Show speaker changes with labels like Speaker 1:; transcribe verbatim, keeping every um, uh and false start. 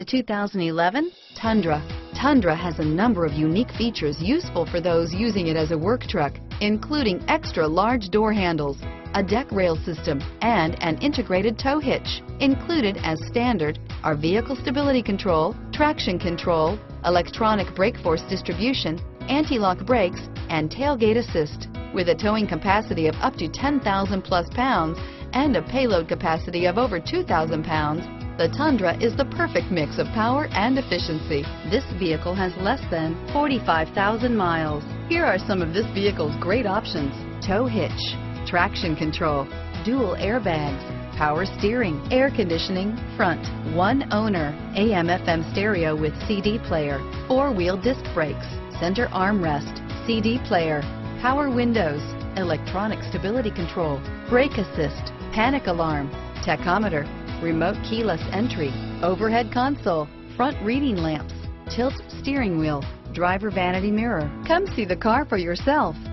Speaker 1: The two thousand eleven Tundra. Tundra has a number of unique features useful for those using it as a work truck, including extra large door handles, a deck rail system, and an integrated tow hitch. Included as standard are vehicle stability control, traction control, electronic brake force distribution, anti-lock brakes, and tailgate assist. With a towing capacity of up to ten thousand plus pounds and a payload capacity of over two thousand pounds, the Tundra is the perfect mix of power and efficiency. This vehicle has less than forty-five thousand miles. Here are some of this vehicle's great options: tow hitch, traction control, dual airbags, power steering, air conditioning, front, one owner, A M F M stereo with C D player, four-wheel disc brakes, center armrest, C D player, power windows, electronic stability control, brake assist, panic alarm, tachometer, remote keyless entry, overhead console, front reading lamps, tilt steering wheel, driver vanity mirror. Come see the car for yourself.